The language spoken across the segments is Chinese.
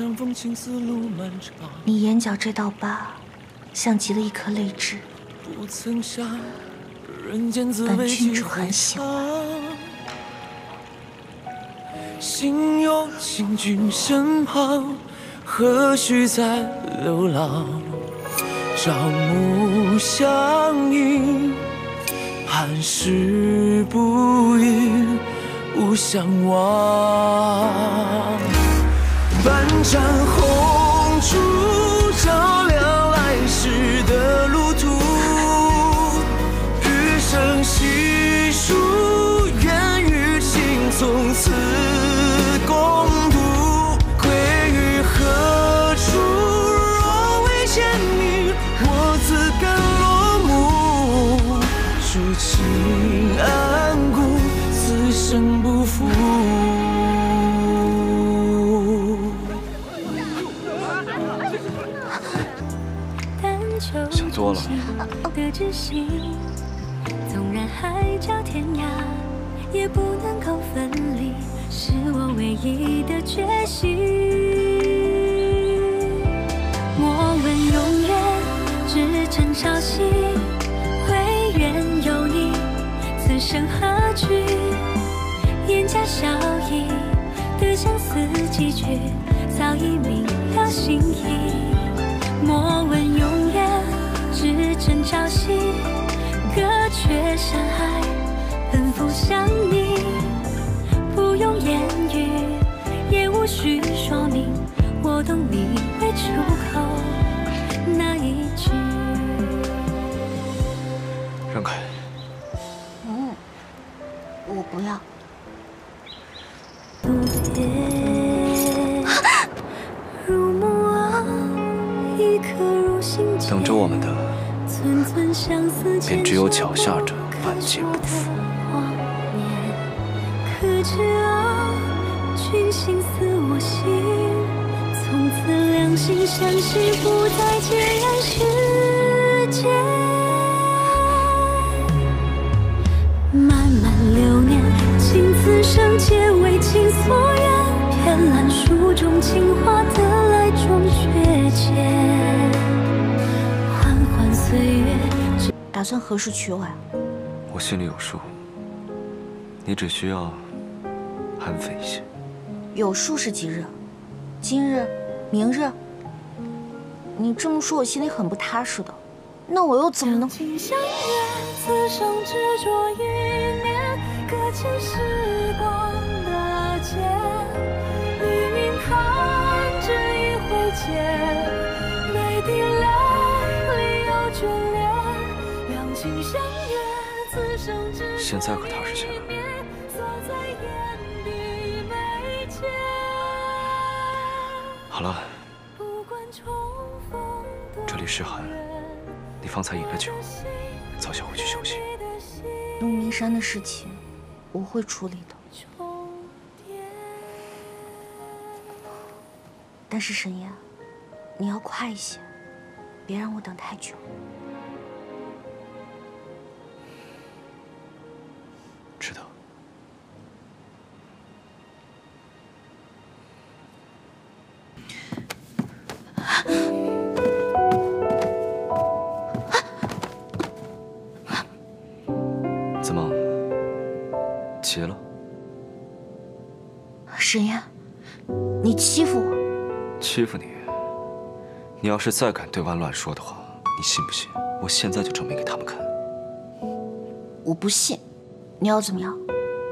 你眼角这道疤，像极了一颗泪痣，本君主很喜欢。 心有情君身旁，何须再流浪？朝暮相迎，寒食不语，无相忘。半盏红烛照亮来时的路途，余生细数，愿与情从此共度。归于何处？若未见你，我自甘落幕。诸情安故，此生不负。 想多了。 纵然海角天涯，也不能够分离，是我唯一的决心。莫问永远，只争朝夕，唯愿有你，此生何惧？眼角笑意的相思几句，早已明了心意。莫问永远，只争朝夕，隔绝山海，奔赴向你。不用言语，也无需说明，我懂你未出口那一句。 让开。 我不要。 不别入目啊，一颗如心结， 等着我们的寸寸相思， 便只有脚下这万劫不复。 可知啊，君心似我心，从此两心相惜，不再孑然世间。漫漫流年，经此生，皆为情所愿。偏揽书中情话，得来终却欠。缓缓岁月， 打算何时娶我呀？ 我心里有数，你只需要安分一些。 有数是几日？今日、明日？你这么说，我心里很不踏实的。那我又怎么能？ 情相悦，此生执着一念，搁浅时光的劫。一云看这一回间，泪滴泪里有眷恋。两情相悦，此生执着现在可踏实些了。好了，这里湿寒，你方才饮了酒，早些回去休息。 龙明山的事情，我会处理的。但是沈岩，你要快一些，别让我等太久。 知道。怎么，急了？ 沈岩，你欺负我！ 欺负你？你要是再敢对外乱说的话，你信不信？我现在就证明给他们看。 我不信，你要怎么样？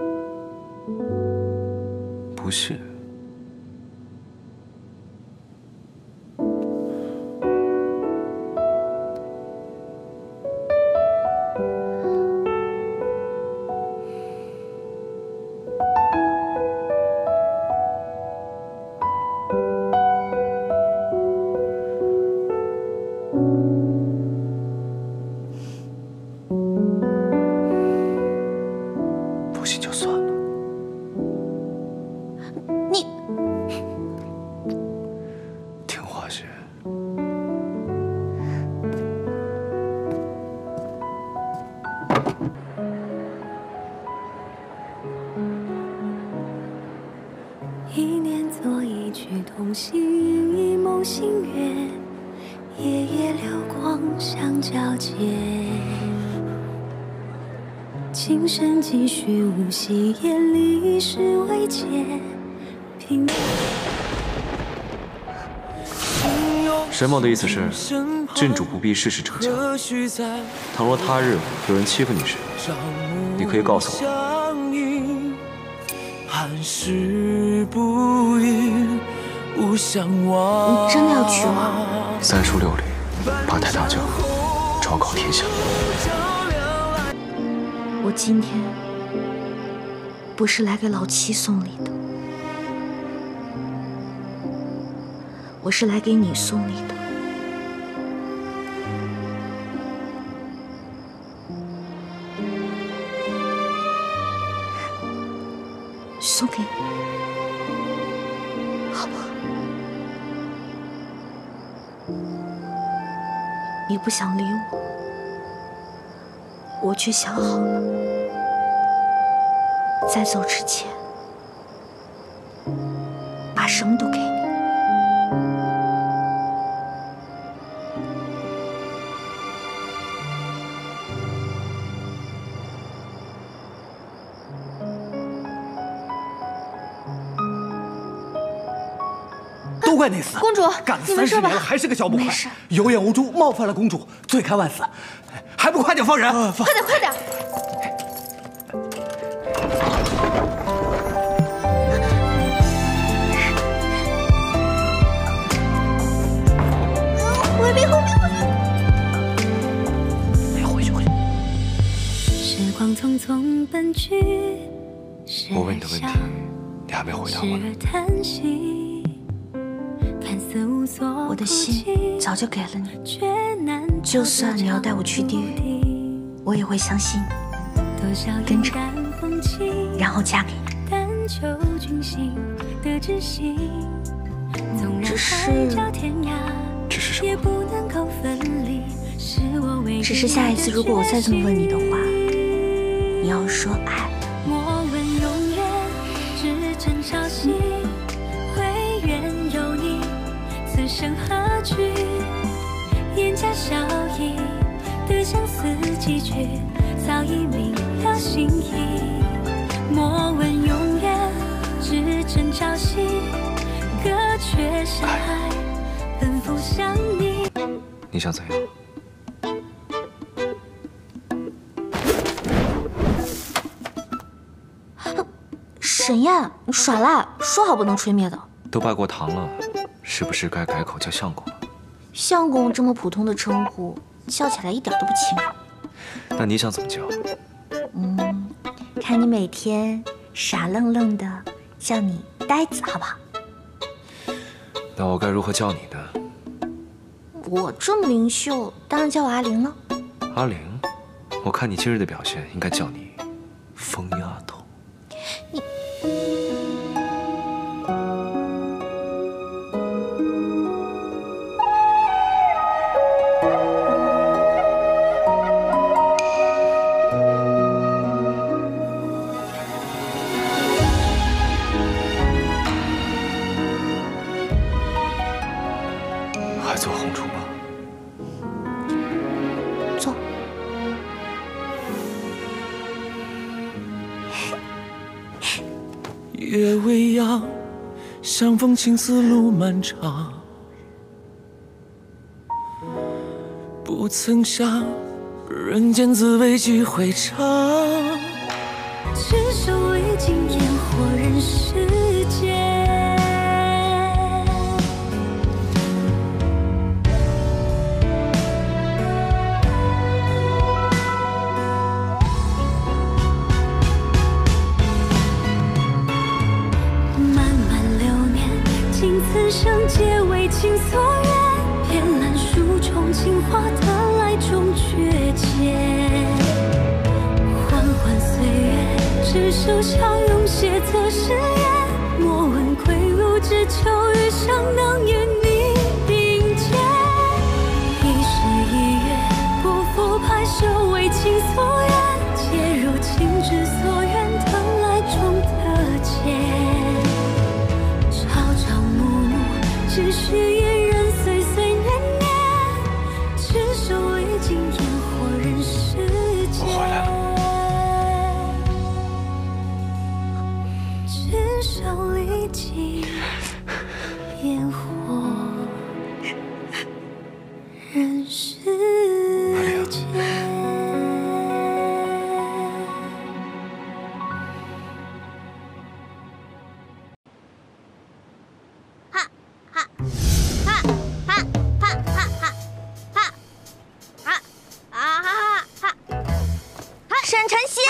不信？ 星隐一梦星月，夜夜流光相交接。情深几许无息，眼里是未解。平沈某的意思是，郡主不必事事逞强。倘若他日有人欺负你时，你可以告诉我。 寒食不语，无相忘。 你真的要娶我 3书6礼，八抬大轿，昭告天下。 我今天不是来给老七送礼的，我是来给你送礼的。送给你，好不好？你不想理我，我却想好了，在走之前，把什么都给你。 都怪那厮！ 公主， 干了你没事 30年吧？ 了，还是个小捕快没事， 有眼无珠，冒犯了公主，罪该万死，还不快点放人！ 快点，快点！回避，回避，回避！ 回去，回去。 时光匆匆奔去， 我问你的问题，你还没回答我呢。 我的心早就给了你，就算你要带我去地狱，我也会相信你，跟着你，然后嫁给你。只是什么？ 只是下一次如果我再这么问你的话，你要说爱。 莫问永远，只争朝夕，会愿有你。此生何惧？眼角笑意，的相思几句，早已明了心意。莫问永远，只争朝夕，隔绝山海，奔赴向你。 你想怎样？ 沈燕，你耍赖，说好不能吹灭的。 都拜过堂了，是不是该改口叫相公了？ 相公这么普通的称呼，叫起来一点都不轻柔。 那你想怎么叫？ 看你每天傻愣愣的，叫你呆子好不好？ 那我该如何叫你呢？ 我这么灵秀，当然叫我阿玲了。 阿玲，我看你今日的表现，应该叫你疯丫头。 你。 还做红烛吗？ 做。 夜未央，相逢情丝路漫长，不曾想人间滋味几回尝。 执手未尽烟火人世间。此生皆为情所愿，偏揽书中情话得来终绝结。缓缓岁月，执手相拥，写作誓言。莫问归路，只求余生能与你并肩。一世一月，不负拍手为情所愿，皆如情之所愿，等来终得见。朝朝暮暮， 只许愿人岁岁年年，执手历经烟火人世间。 我回来了。执手历经烟火人世间。 沈晨曦，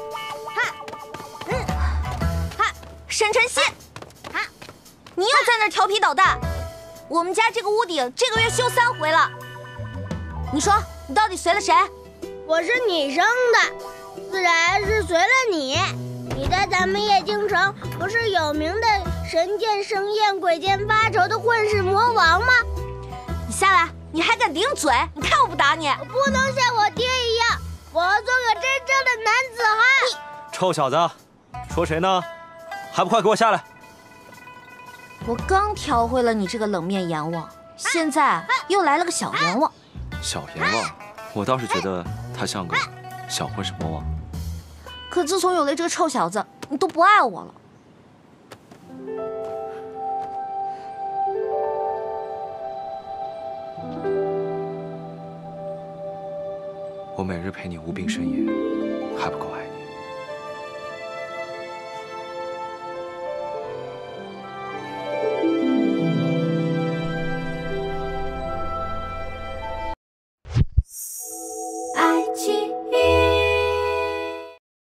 沈晨曦，你又在那儿调皮捣蛋！我们家这个屋顶这个月修3回了，你说你到底随了谁？ 我是你生的，自然是随了你。你在咱们夜京城不是有名的神剑生厌、鬼剑发愁的混世魔王吗？ 你下来，你还敢顶嘴？你看我不打你！ 我不能像我爹一样，我要做个真正的男子汉。 臭小子，说谁呢？还不快给我下来！ 我刚调会了你这个冷面阎王，现在又来了个小阎王。 小阎王，我倒是觉得他像个小混世魔王。 可自从有了这个臭小子，你都不爱我了。 我每日陪你无病呻吟，还不够爱。